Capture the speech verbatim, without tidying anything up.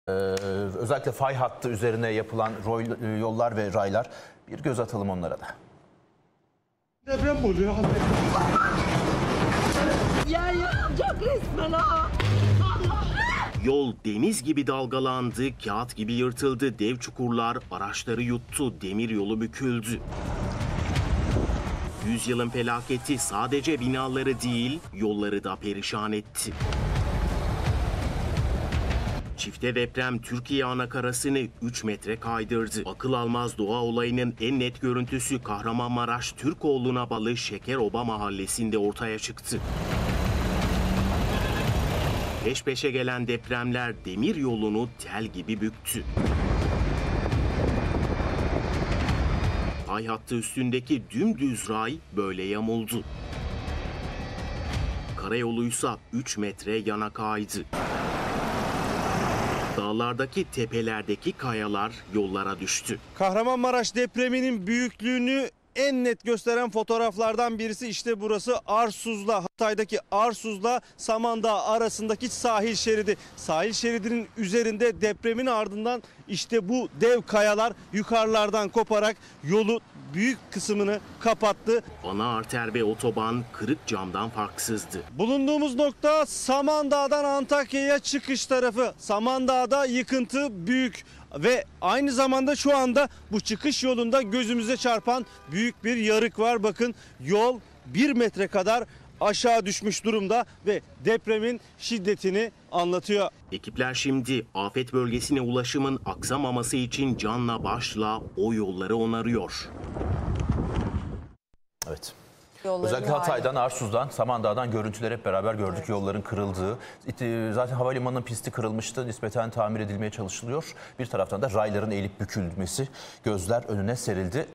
Ee, özellikle fay hattı üzerine yapılan roy- yollar ve raylar, bir göz atalım onlara da. Deprem oluyor. Ya yıkılacak resmen ha. Yol deniz gibi dalgalandı, kağıt gibi yırtıldı, dev çukurlar araçları yuttu, demir yolu büküldü. Yüzyılın felaketi sadece binaları değil, yolları da perişan etti. Çifte deprem Türkiye anakarasını üç metre kaydırdı. Akıl almaz doğa olayının en net görüntüsü Kahramanmaraş Türkoğlu'na bağlı Şekeroba mahallesinde ortaya çıktı. Peş peşe gelen depremler demir yolunu tel gibi büktü. Fay hattı üstündeki dümdüz ray böyle yamuldu. Karayoluysa üç metre yana kaydı. Dağlardaki tepelerdeki kayalar yollara düştü. Kahramanmaraş depreminin büyüklüğünü en net gösteren fotoğraflardan birisi işte burası. Arsuz'la Hatay'daki Arsuz'la Samandağ arasındaki sahil şeridi. Sahil şeridinin üzerinde depremin ardından işte bu dev kayalar yukarılardan koparak yolu büyük kısmını kapattı. Ana arter ve otoban kırık camdan farksızdı. Bulunduğumuz nokta Samandağ'dan Antakya'ya çıkış tarafı. Samandağ'da yıkıntı büyük ve aynı zamanda şu anda bu çıkış yolunda gözümüze çarpan büyük bir yarık var. Bakın yol bir metre kadar aşağı düşmüş durumda ve depremin şiddetini anlatıyor. Ekipler şimdi afet bölgesine ulaşımın aksamaması için canla başla o yolları onarıyor. Evet. Yolların Özellikle hali. Hatay'dan, Arsuz'dan, Samandağ'dan görüntüler hep beraber gördük. Evet. Yolların kırıldığı. Zaten havalimanının pisti kırılmıştı. Nispeten tamir edilmeye çalışılıyor. Bir taraftan da rayların eğilip bükülmesi gözler önüne serildi.